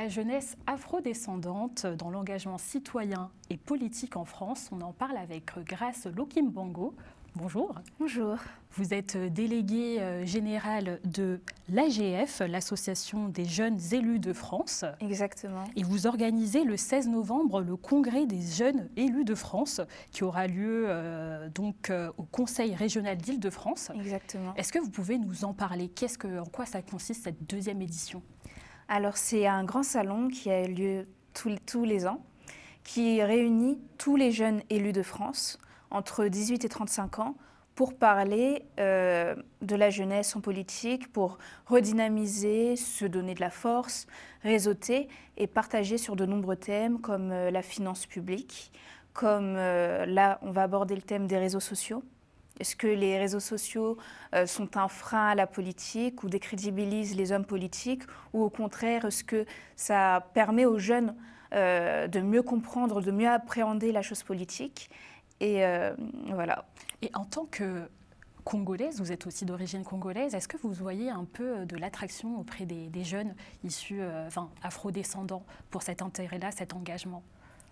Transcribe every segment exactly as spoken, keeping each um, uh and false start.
jeunesse afrodescendante dans l'engagement citoyen et politique en France. On en parle avec Grace Lokimbango. Bonjour. Bonjour. Vous êtes déléguée générale de l'A G F, l'Association des jeunes élus de France. Exactement. Et vous organisez le seize novembre le congrès des jeunes élus de France qui aura lieu euh, donc euh, au Conseil régional d'Île-de-France. Exactement. Est-ce que vous pouvez nous en parler? Qu'est-ce que, en quoi ça consiste cette deuxième édition? Alors c'est un grand salon qui a lieu tous, tous les ans, qui réunit tous les jeunes élus de France entre dix-huit et trente-cinq ans pour parler euh, de la jeunesse en politique, pour redynamiser, se donner de la force, réseauter et partager sur de nombreux thèmes comme euh, la finance publique, comme euh, là on va aborder le thème des réseaux sociaux. Est-ce que les réseaux sociaux euh, sont un frein à la politique ou décrédibilisent les hommes politiques, ou au contraire, est-ce que ça permet aux jeunes euh, de mieux comprendre, de mieux appréhender la chose politique? Et euh, voilà. Et en tant que Congolaise, vous êtes aussi d'origine congolaise, est-ce que vous voyez un peu de l'attraction auprès des, des jeunes issus, euh, enfin, afrodescendants pour cet intérêt-là, cet engagement?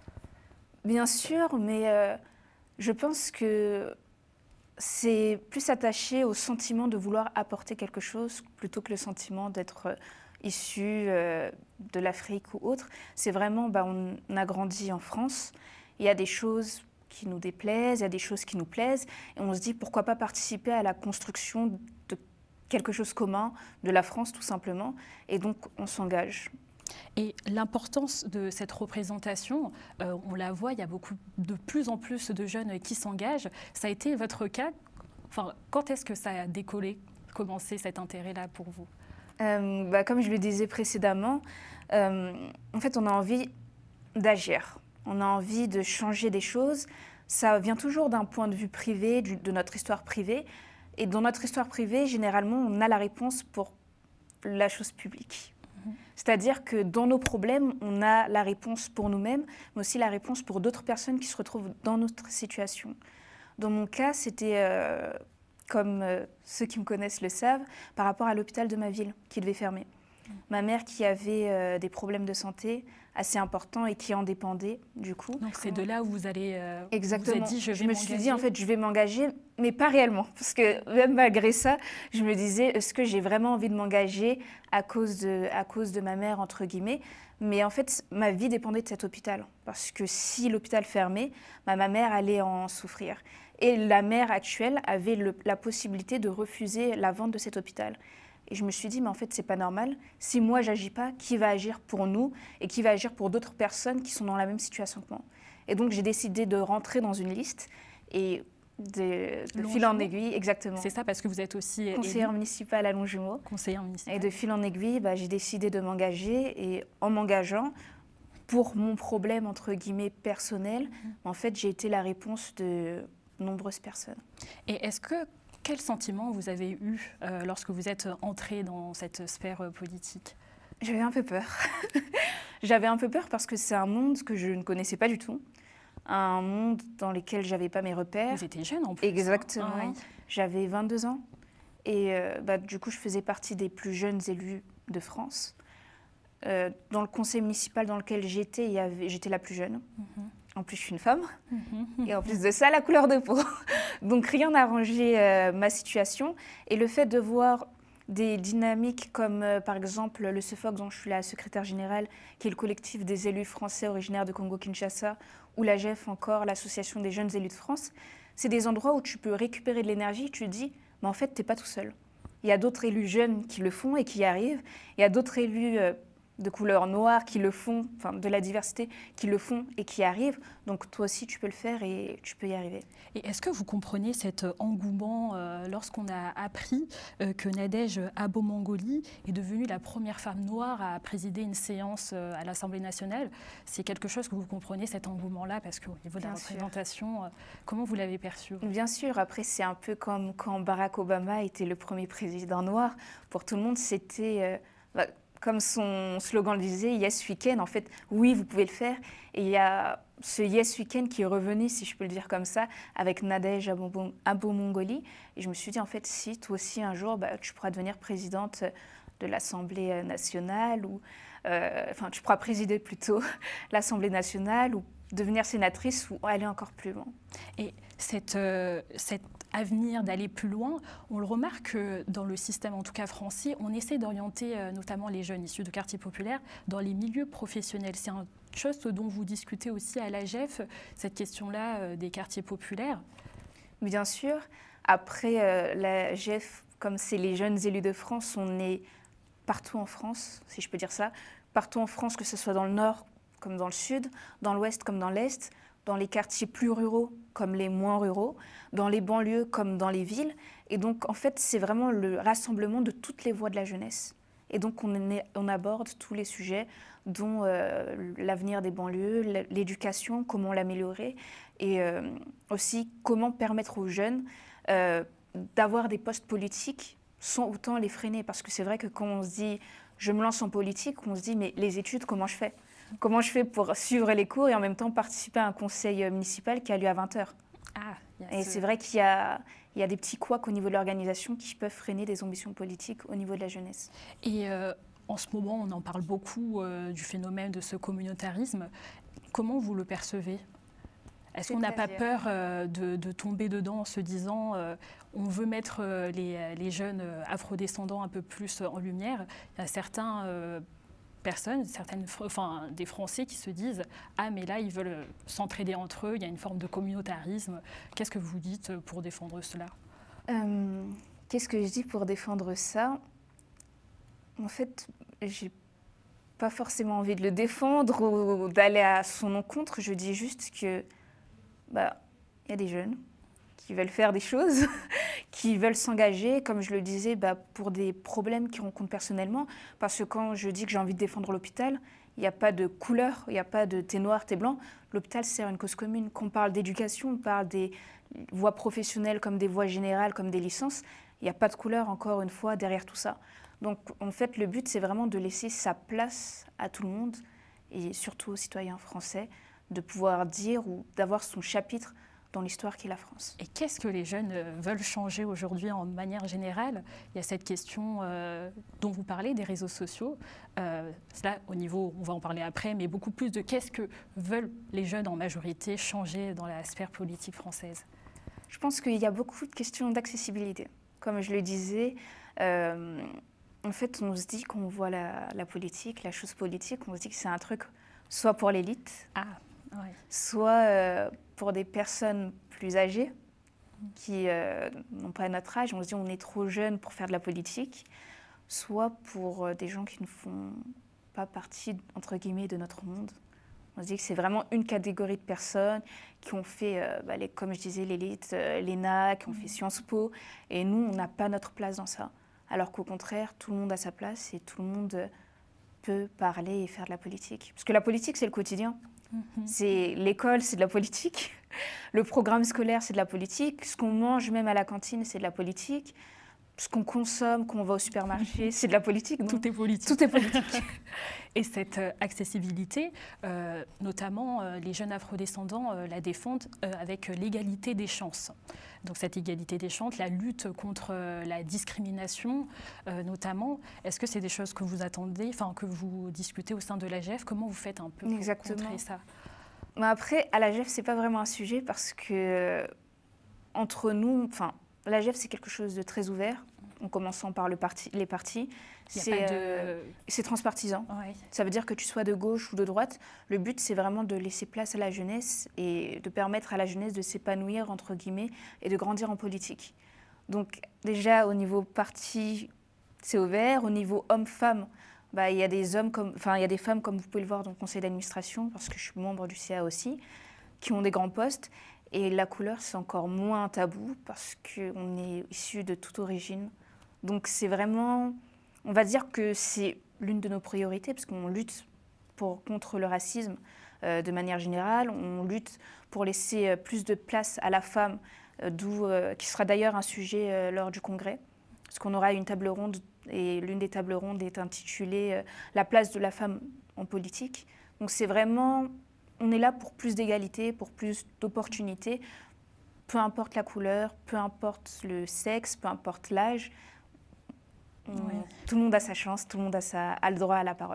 Bien sûr, mais euh, je pense que c'est plus attaché au sentiment de vouloir apporter quelque chose plutôt que le sentiment d'être euh, issu euh, de l'Afrique ou autre. C'est vraiment, bah, on a grandi en France, il y a des choses qui nous déplaisent, il y a des choses qui nous plaisent, et on se dit pourquoi pas participer à la construction de quelque chose commun, de la France tout simplement, et donc on s'engage. Et l'importance de cette représentation, euh, on la voit, il y a beaucoup, de plus en plus de jeunes qui s'engagent. Ça a été votre cas? Enfin, quand est-ce que ça a décollé, commencé cet intérêt-là pour vous? euh, bah, Comme je le disais précédemment, euh, en fait on a envie d'agir. On a envie de changer des choses. Ça vient toujours d'un point de vue privé, du, de notre histoire privée. Et dans notre histoire privée, généralement, on a la réponse pour la chose publique. Mmh. C'est-à-dire que dans nos problèmes, on a la réponse pour nous-mêmes, mais aussi la réponse pour d'autres personnes qui se retrouvent dans notre situation. Dans mon cas, c'était, euh, comme euh, ceux qui me connaissent le savent, par rapport à l'hôpital de ma ville qui devait fermer. Mmh. Ma mère qui avait euh, des problèmes de santé assez important et qui en dépendait du coup. Donc c'est de là où vous allez euh, Exactement. Vous êtes dit, je, vais je me suis dit en fait je vais m'engager, mais pas réellement, parce que même malgré ça, je me disais est-ce que j'ai vraiment envie de m'engager à cause de à cause de ma mère entre guillemets. Mais en fait ma vie dépendait de cet hôpital, parce que si l'hôpital fermait, bah, ma mère allait en souffrir. Et la maire actuelle avait le, la possibilité de refuser la vente de cet hôpital. Et je me suis dit, mais en fait, c'est pas normal. Si moi, j'agis pas, qui va agir pour nous et qui va agir pour d'autres personnes qui sont dans la même situation que moi? Et donc, j'ai décidé de rentrer dans une liste et de, de fil en aiguille, exactement. C'est ça, parce que vous êtes aussi conseillère municipale à Longjumeau. Conseillère municipale. Et de fil en aiguille, bah, j'ai décidé de m'engager. Et en m'engageant, pour mon problème, entre guillemets, personnel, mmh. en fait, j'ai été la réponse de nombreuses personnes. Et est-ce que Quel sentiment vous avez eu euh, lorsque vous êtes entrée dans cette sphère euh, politique? J'avais un peu peur. J'avais un peu peur parce que c'est un monde que je ne connaissais pas du tout. Un monde dans lequel je n'avais pas mes repères. Vous étiez jeune en plus. Exactement. Hein. Ah, oui. J'avais vingt-deux ans. Et euh, bah, du coup, je faisais partie des plus jeunes élus de France. Euh, dans le conseil municipal dans lequel j'étais, j'étais la plus jeune. Mm-hmm. En plus, je suis une femme. Mmh. Et en plus de ça, la couleur de peau. Donc, rien n'a arrangé euh, ma situation. Et le fait de voir des dynamiques comme, euh, par exemple, le CEFOC, dont je suis la secrétaire générale, qui est le collectif des élus français originaires de Congo-Kinshasa, ou l'A G F encore, l'Association des jeunes élus de France, c'est des endroits où tu peux récupérer de l'énergie. Tu te dis, mais en fait, tu n'es pas tout seul. Il y a d'autres élus jeunes qui le font et qui y arrivent. Il y a d'autres élus Euh, de couleur noire qui le font, enfin de la diversité qui le font et qui y arrivent. Donc toi aussi tu peux le faire et tu peux y arriver. Et est-ce que vous comprenez cet engouement euh, lorsqu'on a appris euh, que Nadège Abo-Mongoli est devenue la première femme noire à présider une séance euh, à l'Assemblée nationale? C'est quelque chose que vous comprenez, cet engouement-là, parce qu'au niveau de la représentation, euh, comment vous l'avez perçu? Bien sûr, après c'est un peu comme quand Barack Obama était le premier président noir. Pour tout le monde, c'était... Euh, bah, comme son slogan le disait, Yes Weekend, en fait, oui, vous pouvez le faire. Et il y a ce Yes Weekend qui est revenu, si je peux le dire comme ça, avec Nadège Abo-Mongoli. Et je me suis dit, en fait, si toi aussi, un jour, bah, tu pourras devenir présidente de l'Assemblée nationale ou euh, enfin, tu pourras présider plutôt l'Assemblée nationale ou devenir sénatrice ou aller encore plus loin. Et cette, euh, cet avenir d'aller plus loin, on le remarque que dans le système, en tout cas français, on essaie d'orienter euh, notamment les jeunes issus de quartiers populaires dans les milieux professionnels. C'est une chose dont vous discutez aussi à l'A G E F, cette question-là euh, des quartiers populaires. Bien sûr. Après, euh, l'A G E F, comme c'est les jeunes élus de France, on est partout en France, si je peux dire ça, partout en France, que ce soit dans le nord comme dans le sud, dans l'ouest comme dans l'est, dans les quartiers plus ruraux comme les moins ruraux, dans les banlieues comme dans les villes. Et donc, en fait, c'est vraiment le rassemblement de toutes les voix de la jeunesse. Et donc, on, est, on aborde tous les sujets, dont euh, l'avenir des banlieues, l'éducation, comment l'améliorer, et euh, aussi comment permettre aux jeunes euh, d'avoir des postes politiques sans autant les freiner. Parce que c'est vrai que quand on se dit « je me lance en politique », on se dit « mais les études, comment je fais ?» Comment je fais pour suivre les cours et en même temps participer à un conseil municipal qui a lieu à vingt heures. Ah, et ce... c'est vrai qu'il y a, il y a des petits couacs au niveau de l'organisation qui peuvent freiner des ambitions politiques au niveau de la jeunesse. Et euh, en ce moment, on en parle beaucoup euh, du phénomène de ce communautarisme. Comment vous le percevez ? Est-ce qu'on n'a pas peur euh, de, de tomber dedans en se disant euh, on veut mettre euh, les, les jeunes afrodescendants un peu plus en lumière ? Il y a certains... Euh, personnes, certaines, enfin, des Français qui se disent « Ah, mais là, ils veulent s'entraider entre eux, il y a une forme de communautarisme. » Qu'est-ce que vous dites pour défendre cela ? euh, Qu'est-ce que je dis pour défendre ça ? En fait, j'ai pas forcément envie de le défendre ou d'aller à son encontre. Je dis juste que bah, y a des jeunes qui veulent faire des choses, qui veulent s'engager, comme je le disais, bah, pour des problèmes qu'ils rencontrent personnellement. Parce que quand je dis que j'ai envie de défendre l'hôpital, il n'y a pas de couleur, il n'y a pas de t'es noir, t'es blanc. L'hôpital sert une cause commune. Quand on parle d'éducation, on parle des voies professionnelles comme des voies générales, comme des licences. Il n'y a pas de couleur, encore une fois, derrière tout ça. Donc, en fait, le but, c'est vraiment de laisser sa place à tout le monde, et surtout aux citoyens français, de pouvoir dire ou d'avoir son chapitre dans l'histoire qu'est la France. Et qu'est-ce que les jeunes veulent changer aujourd'hui en manière générale ? Il y a cette question euh, dont vous parlez, des réseaux sociaux. Euh, là, au niveau, on va en parler après, mais beaucoup plus de qu'est-ce que veulent les jeunes en majorité changer dans la sphère politique française ? Je pense qu'il y a beaucoup de questions d'accessibilité. Comme je le disais, euh, en fait, on se dit qu'on voit la, la politique, la chose politique, on se dit que c'est un truc soit pour l'élite, ah, ouais. soit euh, pour des personnes plus âgées qui euh, n'ont pas notre âge. On se dit on est trop jeune pour faire de la politique, soit pour euh, des gens qui ne font pas partie, entre guillemets, de notre monde. On se dit que c'est vraiment une catégorie de personnes qui ont fait, euh, bah, les, comme je disais, l'élite, euh, l'E N A, qui ont fait Sciences Po, et nous, on n'a pas notre place dans ça. Alors qu'au contraire, tout le monde a sa place et tout le monde peut parler et faire de la politique. Parce que la politique, c'est le quotidien. Mm-hmm. C'est l'école, c'est de la politique. Le programme scolaire, c'est de la politique. Ce qu'on mange même à la cantine, c'est de la politique. Ce qu'on consomme, quand on va au supermarché, c'est de la politique. Donc tout est politique. Tout est politique. Et cette euh, accessibilité, euh, notamment euh, les jeunes afrodescendants euh, la défendent euh, avec l'égalité des chances. Donc cette égalité des chances, la lutte contre euh, la discrimination euh, notamment, est-ce que c'est des choses que vous attendez, enfin que vous discutez au sein de l'A G E F ? Comment vous faites un peu pour Exactement. contrer ça ? Mais après, à l'A G E F, c'est pas vraiment un sujet parce que euh, entre nous, enfin, l'A G E F, c'est quelque chose de très ouvert, en commençant par le parti, les partis. C'est de... euh, transpartisan. Ouais. Ça veut dire que tu sois de gauche ou de droite. Le but, c'est vraiment de laisser place à la jeunesse et de permettre à la jeunesse de s'épanouir, entre guillemets, et de grandir en politique. Donc déjà, au niveau parti, c'est ouvert. Au niveau homme-femme, bah, il y a des hommes comme, enfin, il y a des femmes, comme vous pouvez le voir dans le conseil d'administration, parce que je suis membre du C A aussi, qui ont des grands postes. Et la couleur, c'est encore moins un tabou parce qu'on est issu de toute origine. Donc c'est vraiment, on va dire que c'est l'une de nos priorités parce qu'on lutte pour, contre le racisme euh, de manière générale. On lutte pour laisser euh, plus de place à la femme, euh, d'où, euh, qui sera d'ailleurs un sujet euh, lors du congrès. Parce qu'on aura une table ronde et l'une des tables rondes est intitulée euh, « La place de la femme en politique ». Donc c'est vraiment, on est là pour plus d'égalité, pour plus d'opportunités, peu importe la couleur, peu importe le sexe, peu importe l'âge. Oui. Tout le monde a sa chance, tout le monde a, sa, a le droit à la parole.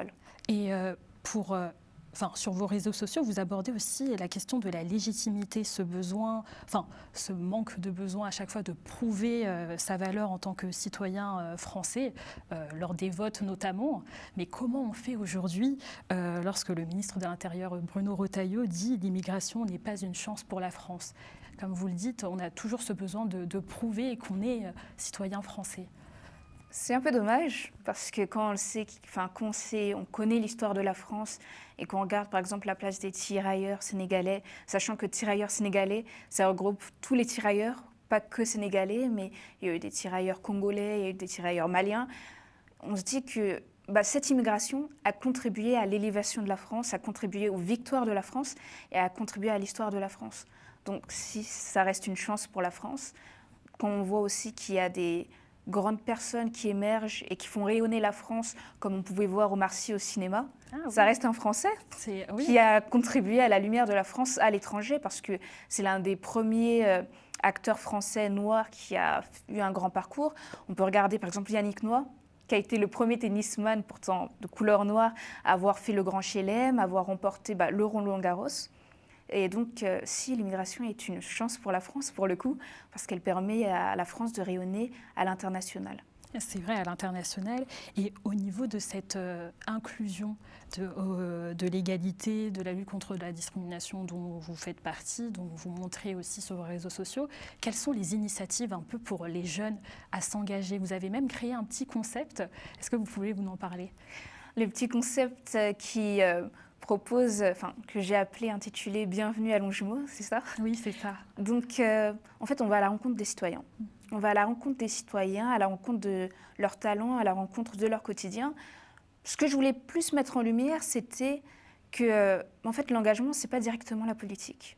Et euh, pour... Euh, Enfin, sur vos réseaux sociaux, vous abordez aussi la question de la légitimité, ce besoin, enfin, ce manque de besoin à chaque fois de prouver euh, sa valeur en tant que citoyen euh, français, euh, lors des votes notamment. Mais comment on fait aujourd'hui euh, lorsque le ministre de l'Intérieur, Bruno Retailleau, dit « l'immigration n'est pas une chance pour la France ». Comme vous le dites, on a toujours ce besoin de, de prouver qu'on est euh, citoyen français. C'est un peu dommage parce que quand on le sait, enfin, quand on sait, on connaît l'histoire de la France et qu'on regarde par exemple la place des tirailleurs sénégalais, sachant que tirailleurs sénégalais, ça regroupe tous les tirailleurs, pas que sénégalais, mais il y a eu des tirailleurs congolais, il y a eu des tirailleurs maliens. On se dit que bah, cette immigration a contribué à l'élévation de la France, a contribué aux victoires de la France et a contribué à l'histoire de la France. Donc si ça reste une chance pour la France, quand on voit aussi qu'il y a des grandes personnes qui émergent et qui font rayonner la France, comme on pouvait voir Omar Sy au cinéma. Ah, oui. Ça reste un Français oui. qui a contribué à la lumière de la France à l'étranger, parce que c'est l'un des premiers euh, acteurs français noirs qui a eu un grand parcours. On peut regarder par exemple Yannick Noah, qui a été le premier tennisman, pourtant de couleur noire, à avoir fait le Grand Chelem, à avoir remporté bah, le Roland-Garros. Et donc, euh, si l'immigration est une chance pour la France, pour le coup, parce qu'elle permet à la France de rayonner à l'international. C'est vrai, à l'international. Et au niveau de cette euh, inclusion de, euh, de l'égalité, de la lutte contre la discrimination dont vous faites partie, dont vous montrez aussi sur vos réseaux sociaux, quelles sont les initiatives un peu pour les jeunes à s'engager? Vous avez même créé un petit concept. Est-ce que vous pouvez vous en parler? Le petit concept qui... Euh, propose, enfin, que j'ai appelé, intitulé « Bienvenue à Longjumeau », c'est ça? Oui, c'est ça. Donc, euh, en fait, on va à la rencontre des citoyens. On va à la rencontre des citoyens, à la rencontre de leurs talents, à la rencontre de leur quotidien. Ce que je voulais plus mettre en lumière, c'était que, euh, en fait, l'engagement, c'est pas directement la politique.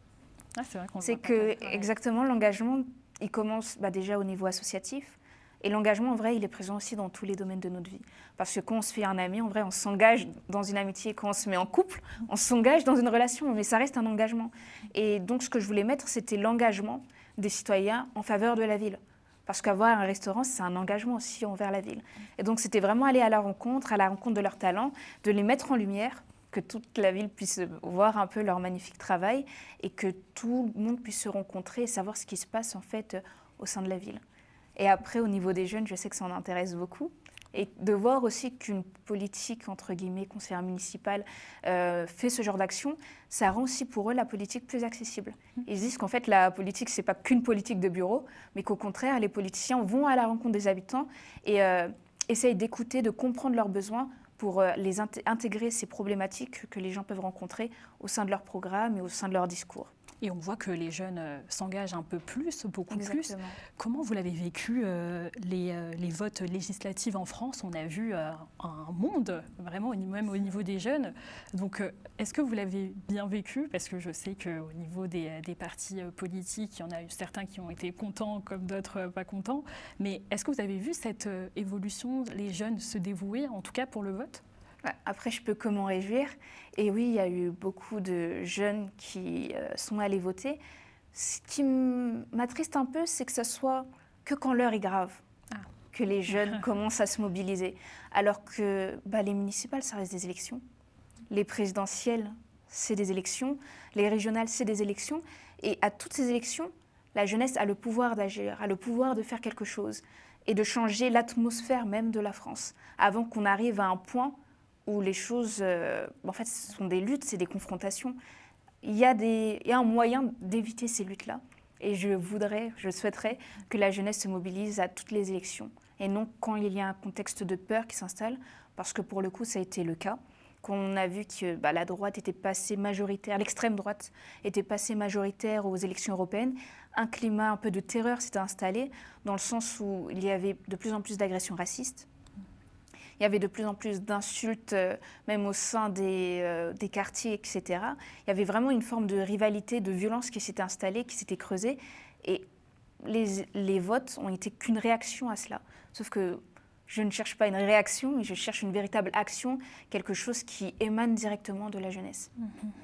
Ah, c'est vrai qu'on C'est que, exactement, l'engagement, il commence bah, déjà au niveau associatif. Et l'engagement, en vrai, il est présent aussi dans tous les domaines de notre vie. Parce que quand on se fait un ami, en vrai, on s'engage dans une amitié. Quand on se met en couple, on s'engage dans une relation. Mais ça reste un engagement. Et donc, ce que je voulais mettre, c'était l'engagement des citoyens en faveur de la ville. Parce qu'avoir un restaurant, c'est un engagement aussi envers la ville. Et donc, c'était vraiment aller à la rencontre, à la rencontre de leurs talents, de les mettre en lumière, que toute la ville puisse voir un peu leur magnifique travail et que tout le monde puisse se rencontrer et savoir ce qui se passe, en fait, au sein de la ville. Et après, au niveau des jeunes, je sais que ça en intéresse beaucoup. Et de voir aussi qu'une politique, entre guillemets, conseillère municipale, euh, fait ce genre d'action, ça rend aussi pour eux la politique plus accessible. Ils disent qu'en fait, la politique, ce n'est pas qu'une politique de bureau, mais qu'au contraire, les politiciens vont à la rencontre des habitants et euh, essayent d'écouter, de comprendre leurs besoins pour euh, les int- intégrer ces problématiques que les gens peuvent rencontrer au sein de leur programme et au sein de leur discours. Et on voit que les jeunes euh, s'engagent un peu plus, beaucoup Exactement. plus. Comment vous l'avez vécu, euh, les, euh, les votes législatifs en France? On a vu euh, un monde, vraiment, même au niveau des jeunes. Donc, euh, est-ce que vous l'avez bien vécu? Parce que je sais qu'au niveau des, des partis politiques, il y en a eu certains qui ont été contents, comme d'autres euh, pas contents. Mais est-ce que vous avez vu cette euh, évolution, les jeunes se dévouer, en tout cas pour le vote? Après, je peux que m'en réjouir. Et oui, il y a eu beaucoup de jeunes qui euh, sont allés voter. Ce qui m'attriste un peu, c'est que ce soit que quand l'heure est grave, ah. que les jeunes commencent à se mobiliser. Alors que bah, les municipales, ça reste des élections. Les présidentielles, c'est des élections. Les régionales, c'est des élections. Et à toutes ces élections, la jeunesse a le pouvoir d'agir, a le pouvoir de faire quelque chose et de changer l'atmosphère même de la France, avant qu'on arrive à un point où les choses, euh, en fait, ce sont des luttes, c'est des confrontations. Il y a, des, il y a un moyen d'éviter ces luttes-là. Et je voudrais, je souhaiterais que la jeunesse se mobilise à toutes les élections. Et non quand il y a un contexte de peur qui s'installe, parce que pour le coup, ça a été le cas. Quand on a vu que bah, la droite était passée majoritaire, l'extrême droite était passée majoritaire aux élections européennes, un climat un peu de terreur s'était installé, dans le sens où il y avait de plus en plus d'agressions racistes. Il y avait de plus en plus d'insultes, euh, même au sein des, euh, des quartiers, et cetera. Il y avait vraiment une forme de rivalité, de violence qui s'était installée, qui s'était creusée. Et les, les votes ont été qu'une réaction à cela. Sauf que je ne cherche pas une réaction, mais je cherche une véritable action, quelque chose qui émane directement de la jeunesse.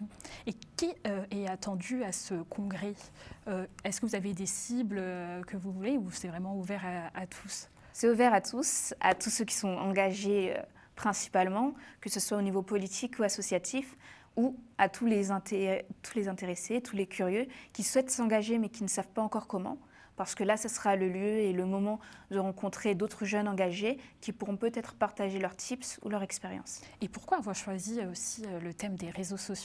Et qui euh, est attendu à ce congrès? euh, Est-ce que vous avez des cibles euh, que vous voulez ou c'est vraiment ouvert à, à tous? C'est ouvert à tous, à tous ceux qui sont engagés principalement, que ce soit au niveau politique ou associatif, ou à tous les, inté- tous les intéressés, tous les curieux qui souhaitent s'engager mais qui ne savent pas encore comment. Parce que là, ce sera le lieu et le moment de rencontrer d'autres jeunes engagés qui pourront peut-être partager leurs tips ou leurs expériences. Et pourquoi avoir choisi aussi le thème des réseaux sociaux ?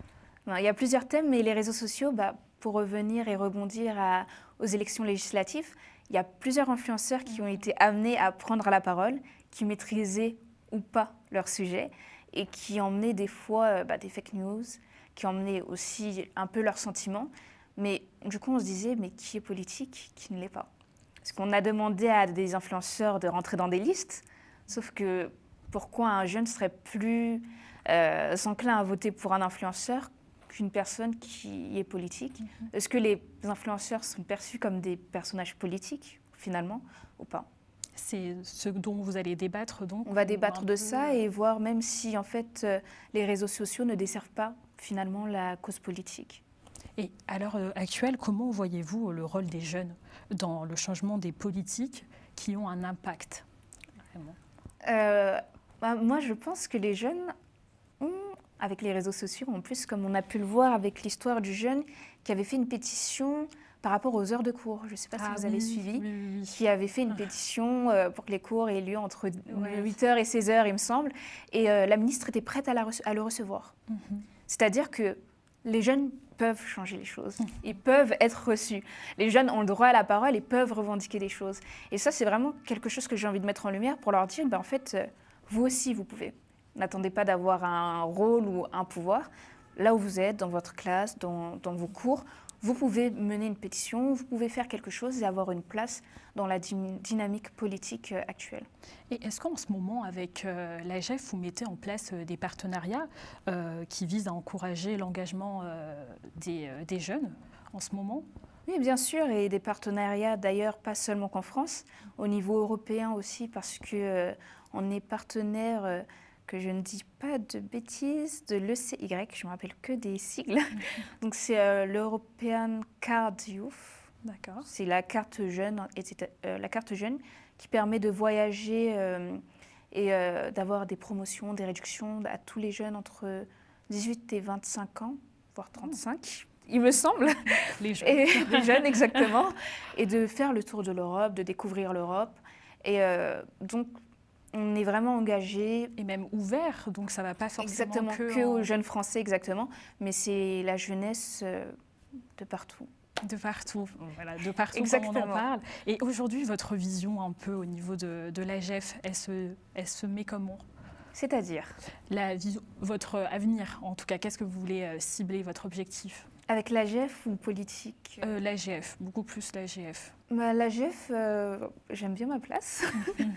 Il y a plusieurs thèmes, mais les réseaux sociaux, bah, pour revenir et rebondir à, aux élections législatives, il y a plusieurs influenceurs qui ont été amenés à prendre la parole, qui maîtrisaient ou pas leur sujet et qui emmenaient des fois bah, des fake news, qui emmenaient aussi un peu leurs sentiments. Mais du coup, on se disait, mais qui est politique, qui ne l'est pas? Parce qu'on a demandé à des influenceurs de rentrer dans des listes, sauf que pourquoi un jeune serait plus euh, enclin à voter pour un influenceur qu'une personne qui est politique? Mm-hmm. Est-ce que les influenceurs sont perçus comme des personnages politiques, finalement, ou pas? C'est ce dont vous allez débattre, donc? On va débattre de peu... ça et voir même si, en fait, euh, les réseaux sociaux ne desservent pas, finalement, la cause politique. Et à l'heure actuelle, comment voyez-vous le rôle des jeunes dans le changement des politiques qui ont un impact vraiment euh, bah, Moi, je pense que les jeunes ont, avec les réseaux sociaux, en plus, comme on a pu le voir avec l'histoire du jeune qui avait fait une pétition par rapport aux heures de cours, je ne sais pas ah, si vous oui, avez suivi, oui, oui. qui avait fait une pétition euh, pour que les cours aient lieu entre ouais. huit heures et seize heures, il me semble, et euh, la ministre était prête à, la rece- à le recevoir. Mm-hmm. C'est-à-dire que les jeunes peuvent changer les choses, ils peuvent être reçus. Les jeunes ont le droit à la parole et peuvent revendiquer des choses. Et ça, c'est vraiment quelque chose que j'ai envie de mettre en lumière pour leur dire, ben, en fait, vous aussi, vous pouvez. N'attendez pas d'avoir un rôle ou un pouvoir. Là où vous êtes, dans votre classe, dans, dans vos cours, vous pouvez mener une pétition, vous pouvez faire quelque chose et avoir une place dans la dy- dynamique politique euh, actuelle. Et est-ce qu'en ce moment, avec euh, l'A G E F, vous mettez en place euh, des partenariats euh, qui visent à encourager l'engagement euh, des, euh, des jeunes en ce moment ? Oui, bien sûr, et des partenariats d'ailleurs pas seulement qu'en France, au niveau européen aussi, parce qu'on euh, est partenaire... Euh, que je ne dis pas de bêtises, de l'E C Y, je ne me rappelle que des sigles. Mm-hmm. Donc c'est euh, l'European Card Youth. D'accord. C'est la carte jeune, et c'est, euh, la carte jeune qui permet de voyager euh, et euh, d'avoir des promotions, des réductions à tous les jeunes entre dix-huit et vingt-cinq ans, voire trente-cinq. Oh. Il me semble. Les jeunes. Et, les jeunes, exactement. Et de faire le tour de l'Europe, de découvrir l'Europe. Et euh, donc, on est vraiment engagé. Et même ouvert, donc ça ne va pas forcément exactement, que, que en... aux jeunes Français, exactement. Mais c'est la jeunesse euh, de partout. De partout, voilà, de partout exactement. Comme on en parle. Et aujourd'hui, votre vision un peu au niveau de, de l'A G E F, elle se, elle se met comment ? C'est-à-dire la, votre avenir, en tout cas, qu'est-ce que vous voulez euh, cibler, votre objectif ? Avec l'A G E F ou politique ? euh, L'A G E F, beaucoup plus l'A G E F. Bah, L'A G E F, euh, j'aime bien ma place.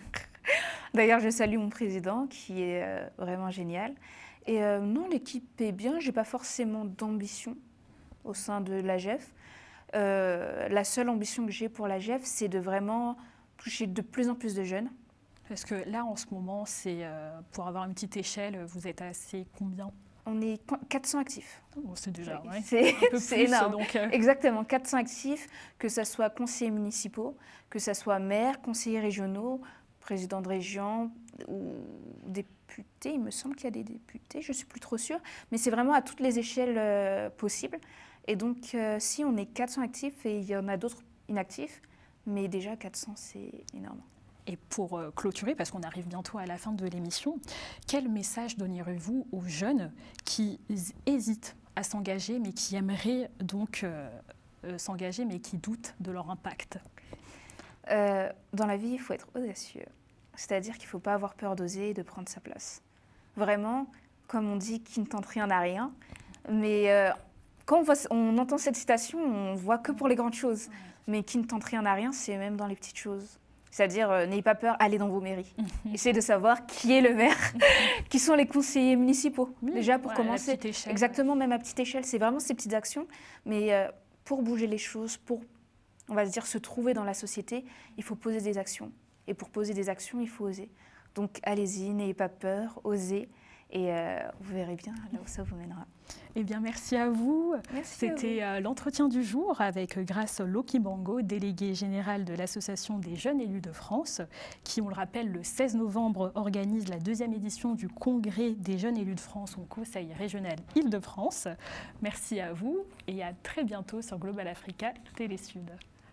D'ailleurs, je salue mon président qui est euh, vraiment génial. Et euh, non, l'équipe est bien. Je n'ai pas forcément d'ambition au sein de l'A G E F. Euh, la seule ambition que j'ai pour l'A G E F, c'est de vraiment toucher de plus en plus de jeunes. Parce que là, en ce moment, c'est euh, pour avoir une petite échelle, vous êtes assez combien ? On est quatre cents actifs. Oh, c'est déjà oui, ouais. c'est, un peu c'est plus, énorme. Donc, euh... Exactement, quatre cents actifs, que ce soit conseillers municipaux, que ce soit maires, conseillers régionaux, présidents de région ou députés. Il me semble qu'il y a des députés, je ne suis plus trop sûre. Mais c'est vraiment à toutes les échelles euh, possibles. Et donc, euh, si on est quatre cents actifs et il y en a d'autres inactifs, mais déjà quatre cents, c'est énorme. Et pour euh, clôturer, parce qu'on arrive bientôt à la fin de l'émission, quel message donneriez-vous aux jeunes qui hésitent à s'engager, mais qui aimeraient donc euh, euh, s'engager, mais qui doutent de leur impact ? euh, Dans la vie, il faut être audacieux. C'est-à-dire qu'il ne faut pas avoir peur d'oser et de prendre sa place. Vraiment, comme on dit, qui ne tente rien n'a rien. Mais euh, quand on, voit, on entend cette citation, on ne voit que pour les grandes choses. Mais qui ne tente rien n'a rien, c'est même dans les petites choses. C'est-à-dire, euh, n'ayez pas peur, allez dans vos mairies. Essayez de savoir qui est le maire, qui sont les conseillers municipaux. Oui, déjà, pour ouais, commencer. À petite échelle, exactement, ouais. Même à petite échelle. C'est vraiment ces petites actions. Mais euh, pour bouger les choses, pour, on va se dire, se trouver dans la société, il faut poser des actions. Et pour poser des actions, il faut oser. Donc, allez-y, n'ayez pas peur, osez. Et euh, vous verrez bien là où ça vous mènera. Eh bien, merci à vous. C'était euh, l'entretien du jour avec Grace Lokibango, déléguée générale de l'Association des jeunes élus de France, qui, on le rappelle, le seize novembre organise la deuxième édition du Congrès des jeunes élus de France au Conseil régional Île-de-France. Merci à vous et à très bientôt sur Global Africa Télé Sud.